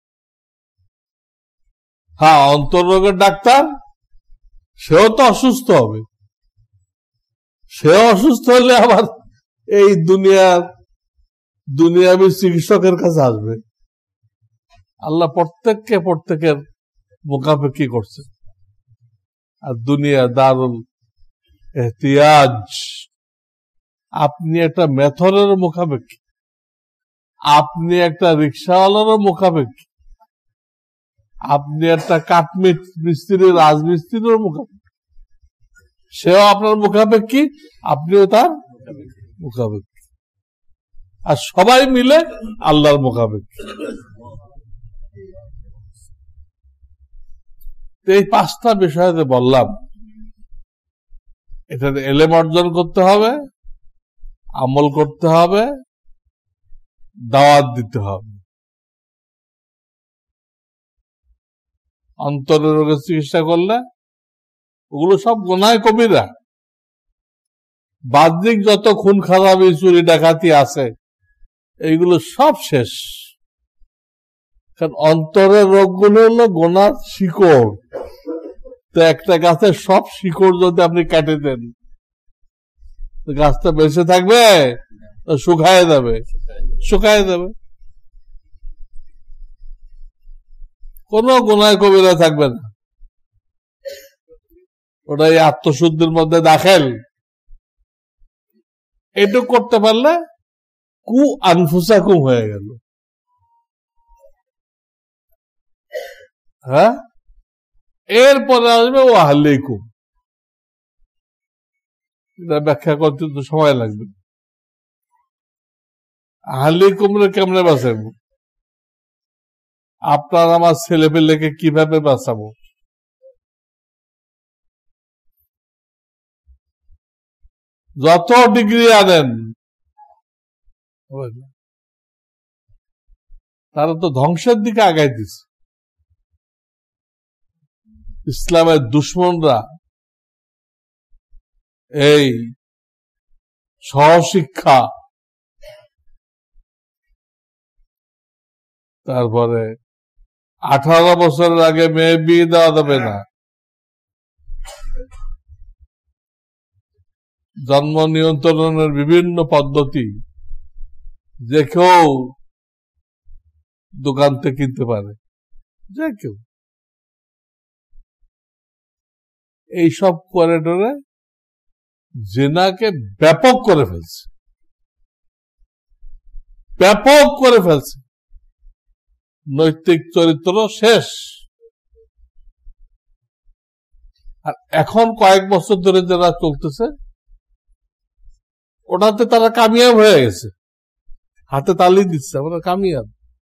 হ্যাঁ, অন্তর রোগের ডাক্তার, সেও তো অসুস্থ হবে, সেও অসুস্থ হলে আবার এই দুনিয়াবি চিকিৎসকের কাছে আসবে। আল্লাহ প্রত্যেকের মুখাপেক্ষি করছে। আর দুনিয়া দারুল এহতিয়াজ, আপনি একটা মেথরের মুখাপেক্ষি, আপনি একটা রিক্সাওয়ালারও মুখাপেক্ষি, আপনি একটা মিস্ত্রি রাজমিস্ত্রির মুখাপেক্ষি, সেও আপনার মুখাপেক্ষি, আপনিও তার মুখাপেক্ষি, আর সবাই মিলে আল্লাহর মুখাপেক্ষি। এই 5টা বিষয়তে বললাম, এটাতে এলেম অর্জন করতে হবে, আমল করতে হবে, দাওয়াত দিতে হবে। অন্তরের রোগের চিকিৎসা করলে ওগুলো সব গুনাহে কবিরা। বাহ্যিক যত খুন খারাপি চুরি ডাকাতি আছে এইগুলো সব শেষ, কারণ অন্তরের রোগগুলো হলো গুনার শিকড়। তো একটা গাছের সব শিকড় যদি আপনি কেটে দেন, গাছটা বেঁচে থাকবে? শুকায় যাবে। কোন গুনাহ কবিরা থাকবে না, ওটাই আত্মশুদ্ধির মধ্যে দাখিল। এটুকু করতে পারলে কু আনফুসাকুম হয়ে গেল। হ্যাঁ, এরপরে আসবে ও আহলিকুম। এটা ব্যাখ্যা করতে তো সময় লাগবে। আহলিকুম রে কেমনে বাঁচাবো? আপনার আমার ছেলে পেলেকে কিভাবে বাঁচাবো? যত ডিগ্রি আনেন তারা তো ধ্বংসের দিকে আগাই দিচ্ছে। ইসলামের দুশ্মনরা এই সহশিক্ষা, তারপরে 18 বছরের আগে মেয়ে বিয়ে দেওয়া যাবে না, জন্ম নিয়ন্ত্রণের বিভিন্ন পদ্ধতি যে কেউ দোকান থেকে কিনতে পারে, যে কেউ এইসব করিডোরে জিনাকে ব্যাপক করে ফেলছে, নৈতিক চরিত্র শেষ। আর এখন কয়েক বছর ধরে যারা চলতেছে ওটাতে তারা কামিয়াব হয়ে গেছে, হাতে তালি দিচ্ছে, আমরা কামিয়াব।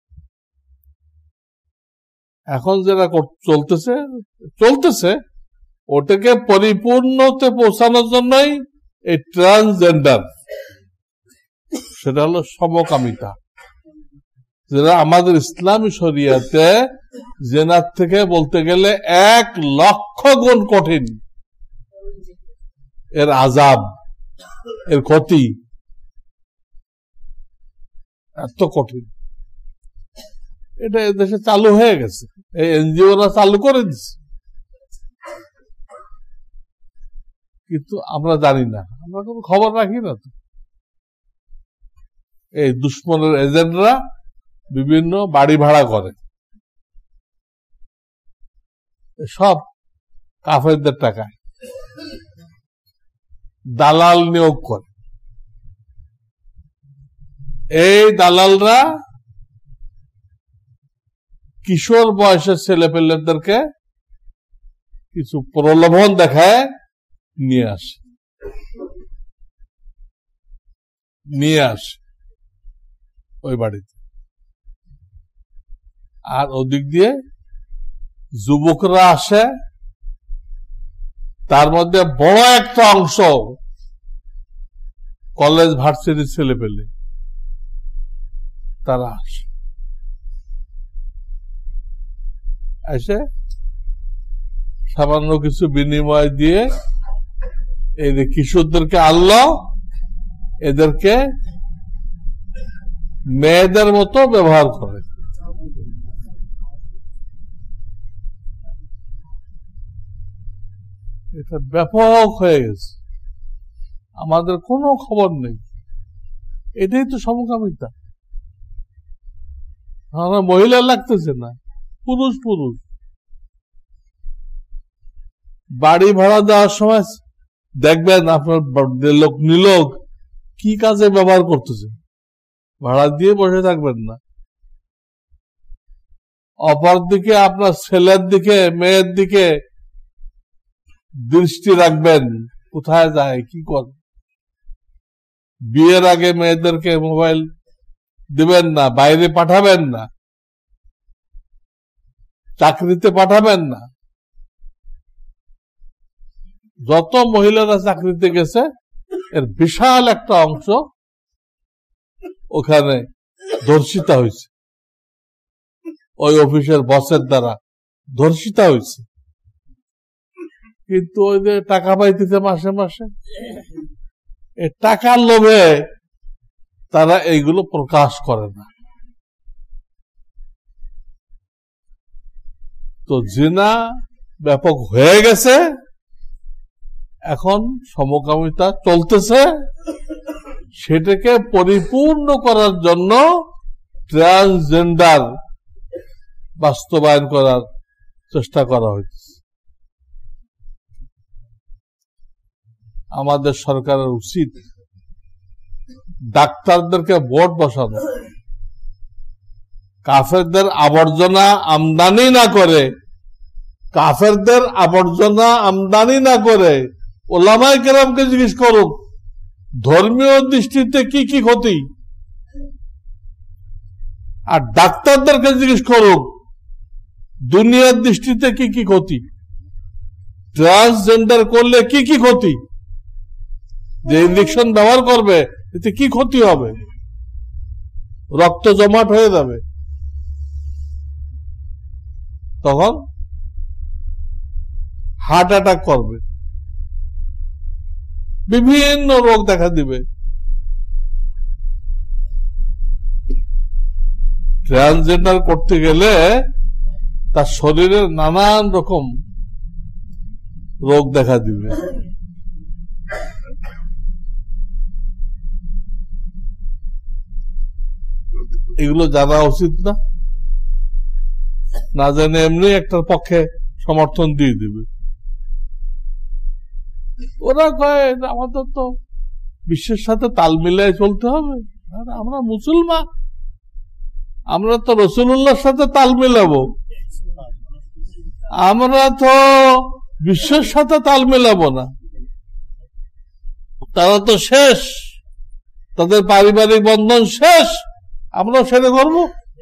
এখন যারা চলতেছে ওটাকে পরিপূর্ণতে পৌঁছানোর জন্যই এই ট্রান্সজেন্ডার, সেটা হলো সমকামিতা, যেটা আমাদের ইসলামী শরিয়াতে জেনার থেকে বলতে গেলে 1,00,000 গুণ কঠিন। এর আযাব, এর ক্ষতি এত কঠিন। এটা এদেশে চালু হয়ে গেছে, এই এনজিওরা চালু করে দিচ্ছে, কিন্তু আমরা জানি না, আমরা কোনো খবর রাখি না। তো এই দুশ্মনের এজেন্টরা বিভিন্ন বাড়ি ভাড়া করে, সব কাফেরদের টাকায় দালাল নিয়োগ করে। এই দালালরা কিশোর বয়সের ছেলে পেলেদেরকে কিছু প্রলোভন দেখায় নিয়ে আসে ওই বাড়িতে। আর ওদিক দিয়ে যুবকরা আসে, তার মধ্যে বড় একটা অংশ কলেজ ভার্সিটির ছেলে পেলে, তারা আসে সামান্য কিছু বিনিময় দিয়ে এই যে কিশোরদেরকে আনলো, এদেরকে মেয়েদের মতো ব্যবহার করে। এটা ব্যাপক হয়ে গেছে, আমাদের কোনো খবর নেই। এটাই তো সমকামিতা। আমরা মহিলা লাগতেছে না, পুরুষ পুরুষ। বাড়ি ভাড়া দেওয়ার সময় দেখবেন আপনার লোক নিলোক কি কাজে ব্যবহার করতেছে, ভাড়া দিয়ে বসে থাকবেন না। অপরদিকে আপনার ছেলের দিকে মেয়ের দিকে দৃষ্টি রাখবেন, কোথায় যায় কি করে। বিয়ের আগে মেয়েদেরকে মোবাইল দিবেন না, বাইরে পাঠাবেন না, চাকরিতে পাঠাবেন না। যত মহিলারা চাকরিতে গেছে এর বিশাল একটা অংশ ওখানে ধর্ষিতা হয়েছে, ওই অফিসের বসের দ্বারা ধর্ষিতা হয়েছে। কিন্তু ওই যে টাকা পাইতেছে মাসে মাসে, এই টাকার লোভে তারা এইগুলো প্রকাশ করে না। তো জিনা ব্যাপক হয়ে গেছে, এখন সমকামিতা চলতেছে। সেটাকে পরিপূর্ণ করার জন্য ট্রান্সজেন্ডার বাস্তবায়ন করার চেষ্টা করা হয়েছে। আমাদের সরকারের উচিত ডাক্তারদেরকে বোর্ড বসানো, কাফেরদের আবর্জনা আমদানি না করে, কাফেরদের আবর্জনা আমদানি না করে ওলামায়ে কেরামকে জিজ্ঞেস করুক ধর্মীয় দৃষ্টিতে কি কি ক্ষতি, আর ডাক্তারদেরকে জিজ্ঞেস করুক দুনিয়ার দৃষ্টিতে কি কি ক্ষতি। ট্রান্সজেন্ডার করলে কি কি ক্ষতি, যে ইঞ্জেকশন ব্যবহার করবে এতে কি ক্ষতি হবে, রক্ত জমাট হয়ে যাবে, তখন হার্ট অ্যাটাক করবে, বিভিন্ন রোগ দেখা দিবে। ট্রান্সজেন্ডার করতে গেলে তার শরীরের নানান রকম রোগ দেখা দিবে। এগুলো জানা উচিত না, না জানে এমনি একটার পক্ষে সমর্থন দিয়ে দিবে। ওরা কয় আমাদের তো বিশ্বের সাথে তাল মিলিয়ে চলতে হবে, আমরা মুসলমান, আমরা তো রাসূলুল্লাহর সাথে তাল মিলাবো, আমরা তো বিশ্বের সাথে তাল মিলাবো না। তারা তো শেষ, তাদের পারিবারিক বন্ধন শেষ, আমরা সেটা করবো।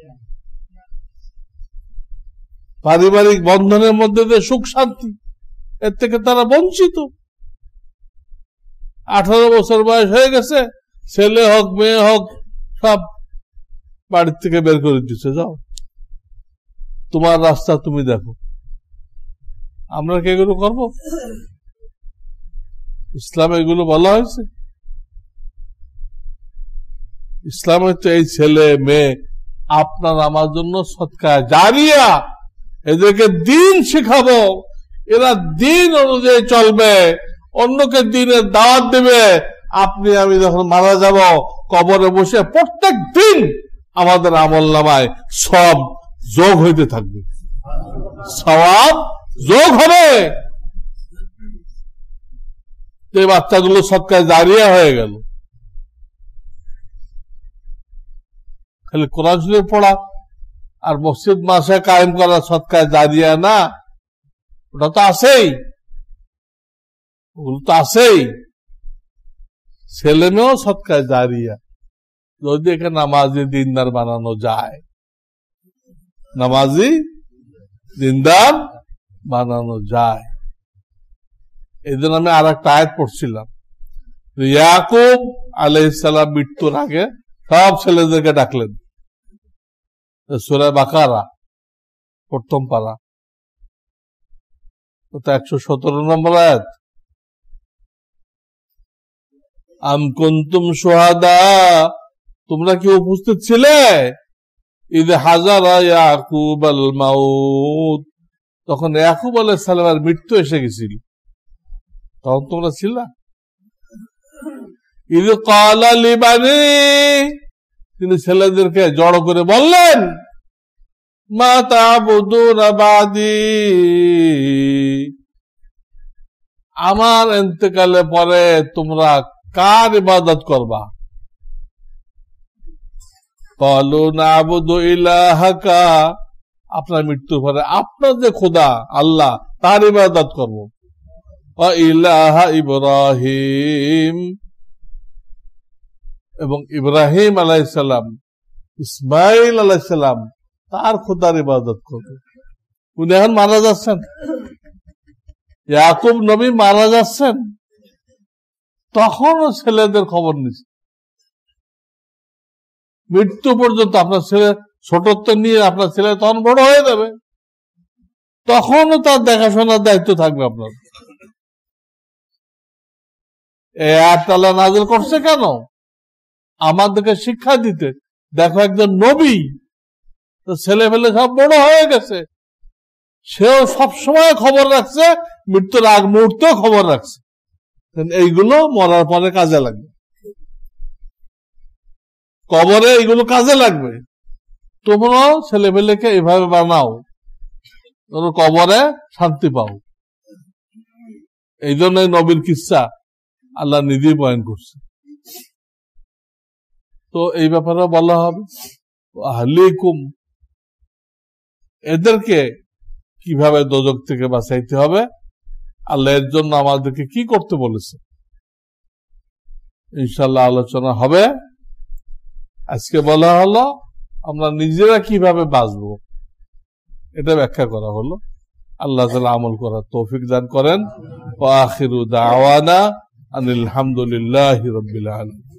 পারিবারিক বন্ধনের মধ্যে যে সুখ শান্তি, এর থেকে তারা বঞ্চিত। 18 বছর বয়স হয়ে গেছে, ছেলে হোক মেয়ে হোক সব বাড়ির থেকে বের করে দিচ্ছে, যাও তোমার রাস্তা তুমি দেখো। আমরা কি এগুলো করবো? ইসলামে এগুলো বলা হয়েছে? ইসলামে তো এই ছেলে মেয়ে আপনার আমার জন্য সদকা জারিয়া, এদেরকে দিন শিখাবো, এরা দিন অনুযায়ী চলবে, অন্যকে দিনের দাওয়াত দেবে। আপনি আমি যখন মারা যাব কবরে বসে প্রত্যেক দিন আমাদের আমলনামায় সব যোগ হইতে থাকবে, সওয়াব যোগ হবে। এই বাচ্চাগুলো সদকায়ে জারিয়া হয়ে গেল। খালি কোরআন শরীফ পড়া আর মসজিদ মাসে কায়েম করা সদকায়ে জারিয়া না, ওটা তো আছেই, ওগুলো তো আছেই। ছেলে মেয়েও সদকায়ে জারিয়া, যদি একে নামাজি দিনদার বানানো যায়, নামাজি দিনদার বানানো যায়। এই জন্য আমি আর একটা আয়াত পড়ছিলাম, ইয়াকুব আলাইহিস সালাম মৃত্যুর আগে সব ছেলেদেরকে ডাকলেন, সূরা বাকারা প্রথম পারা, ওটা 117 নম্বর আয়াত। আম কুনতুম শুহাদা, তোমরা কি উপস্থিত ছিলে? ইদ হাজারা ইয়াকুব আল মাউত, তখন ইয়াকুব আলাইহিস সালামের মৃত্যু এসে গেছিল, তখন তোমরা ছিলা? ইদ ক্বালা লিবানি, তিনি ছেলেদেরকে জড়ো করে বললেন, মা তা'বুদুনা বাদি, আমার ইন্তেকালে পরে তোমরা কার ইবাদত করবা? ক্বালু না'বুদু ইলাহাকা, আপনার মৃত্যুর পরে আপনার যে খোদা আল্লাহ তার ইবাদত করব। ওয়া ইলাহা ইব্রাহিম, এবং ইব্রাহিম আলাইহিস সালাম, ইসমাইল আলাইহিস সালাম তার খোদার ইবাদত করবে। উনি এখন মারা যাচ্ছেন, ইয়াকুব নবী মারা যাচ্ছেন, তখনও ছেলেদের খবর নিচ্ছে। মৃত্যু পর্যন্ত আপনার ছেলে ছোটত্ব নিয়ে আপনার ছেলে তখন বড় হয়ে যাবে, তখনও তার দেখাশোনার দায়িত্ব থাকবে আপনার। এই আয়াত আল্লাহ নাযিল করছে কেন? আমাদেরকে শিক্ষা দিতে। দেখো একজন নবী, ছেলে ফেলে সব বড় হয়ে গেছে, সেও সবসময় খবর রাখছে, মৃত্যুর আগ মুহূর্তেও খবর রাখছে। এইগুলো মরার পরে কাজে লাগবে, কবরে এইগুলো কাজে লাগবে। তোমরাও ছেলে পেলেকে এভাবে বানাও, তোমরা কবরে শান্তি পাও। এই জন্য নবীর কিসসা আল্লাহ নিজেই বয়ান করছে। তো এই ব্যাপারে বলা হবে আহলিকুম, এদেরকে কিভাবে দোজখ থেকে বাঁচাইতে হবে, আল্লাহ এর জন্য আমাদেরকে কি করতে বলেছে, ইনশাআল্লাহ আলোচনা হবে। আজকে বলা হলো আমরা নিজেরা কিভাবে বাঁচবো, এটা ব্যাখ্যা করা হলো। আল্লাহ তাআলা আমল করার তৌফিক দান করেন। ওয়া আখিরু দাওয়ানা আনিল হামদুলিল্লাহি রাব্বিল আলামিন।